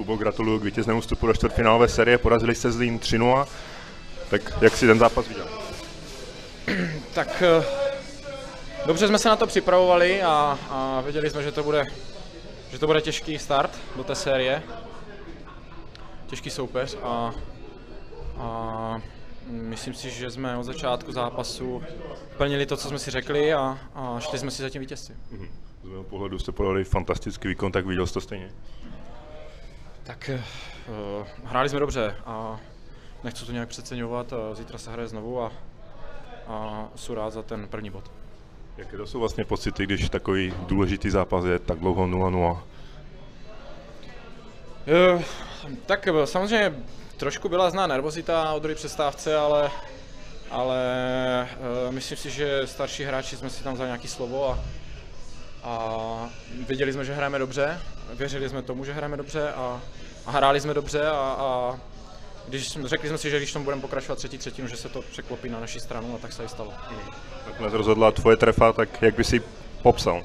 Kubo, gratuluju k vítěznému vstupu do čtvrtfinálové série, porazili jste Zlín 3-0, tak jak si ten zápas viděl? Tak dobře jsme se na to připravovali a věděli jsme, že to bude těžký start do té série, těžký soupeř a myslím si, že jsme od začátku zápasu plnili to, co jsme si řekli a šli jsme si za tím vítězství. Z mého pohledu jste podali fantastický výkon, tak viděl jsi to stejně? Tak hráli jsme dobře a nechci to nějak přeceňovat, zítra se hraje znovu a jsem rád za ten první bod. Jaké to jsou vlastně pocity, když takový důležitý zápas je tak dlouho 0-0? Tak samozřejmě trošku byla znát nervozita od druhé přestávce, ale myslím si, že starší hráči jsme si tam vzali nějaké slovo a věděli jsme, že hrajeme dobře, věřili jsme tomu, že hrajeme dobře a hráli jsme dobře a řekli jsme si, že když tomu budeme pokračovat třetinu, že se to překlopí na naši stranu a tak se i stalo. Nakonec rozhodla tvoje trefa, tak jak by si popsal?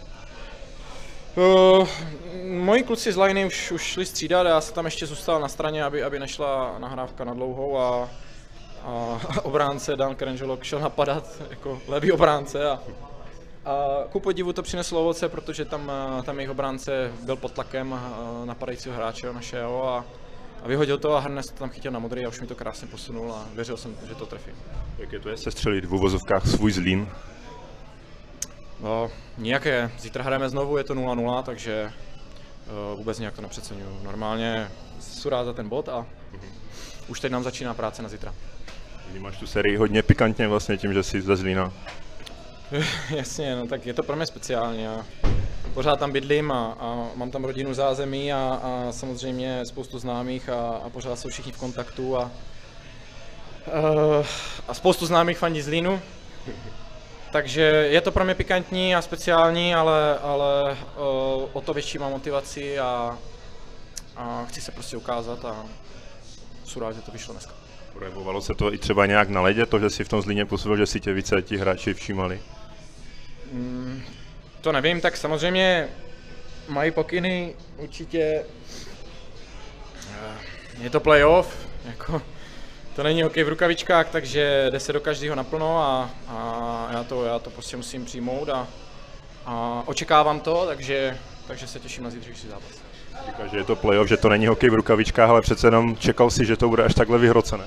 Moji kluci z liney už šli střídat a já jsem tam ještě zůstal na straně, aby nešla nahrávka na dlouhou a obránce Dan Krengelo šel napadat jako levý obránce a ku podivu to přineslo ovoce, protože tam jejich obránce byl pod tlakem napadajícího hráče našeho a vyhodil to a Hrnes to tam chytil na modrý a už mi to krásně posunul a věřil jsem, že to trefí. Jaké to je sestřelit v uvozovkách svůj Zlín? No, nijaké. Zítra hrajeme znovu, je to 0-0, takže vůbec nějak to nepřeceňuju. Normálně jsem rád za ten bod a už teď nám začíná práce na zítra. Vnímáš tu sérii hodně pikantně vlastně tím, že jsi ze Zlína? Jasně, no tak je to pro mě speciální. Já pořád tam bydlím a mám tam rodinu zázemí a samozřejmě spoustu známých a pořád jsou všichni v kontaktu a spoustu známých fandí Zlínu. Takže je to pro mě pikantní a speciální, ale o to větší mám motivaci a chci se prostě ukázat a jsem rád, že to vyšlo dneska. Projevovalo se to i třeba nějak na ledě, to, že si v tom Zlíně působil, že si tě více ti hráči všímali? To nevím, tak samozřejmě mají pokyny, určitě je to playoff, jako to není hokej v rukavičkách, takže jde se do každého naplno a já to prostě musím přijmout a očekávám to, takže se těším na zítřejší zápas. Říkáš, že je to playoff, že to není hokej v rukavičkách, ale přece jenom čekal si, že to bude až takhle vyhrocené.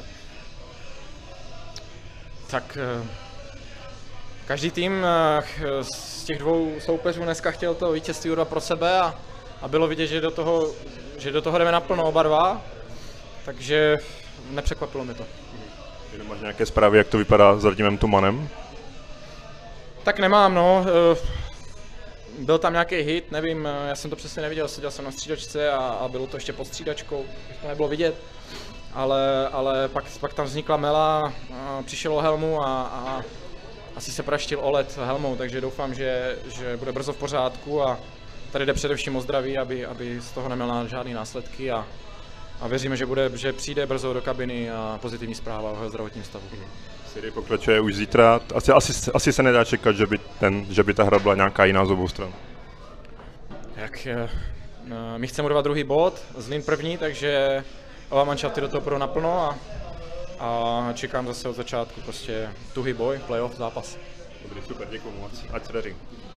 Tak každý tým z těch dvou soupeřů dneska chtěl to vítězství urvat pro sebe a bylo vidět, že do toho jdeme naplno oba dva, takže nepřekvapilo mi to. Jenom máš nějaké zprávy, jak to vypadá s Radimem Tomanem? Tak nemám, no. Byl tam nějaký hit, nevím, já jsem to přesně neviděl, seděl jsem na střídačce a bylo to ještě pod střídačkou, to nebylo vidět. Ale pak tam vznikla mela, přišel o helmu a asi se praštil o led helmou, takže doufám, že bude brzo v pořádku a tady jde především o zdraví, aby z toho neměl žádný následky a věříme, že přijde brzo do kabiny a pozitivní zpráva o jeho zdravotním stavu. Série pokračuje už zítra, asi se nedá čekat, že by ta hra byla nějaká jiná z obou stran. My chceme urvat druhý bod, Zlín první, takže oba manšafty do toho půjdou naplno a čekám zase od začátku prostě tuhý boj, playoff, zápas. Dobrý, super, děkuji moc, ať se daří.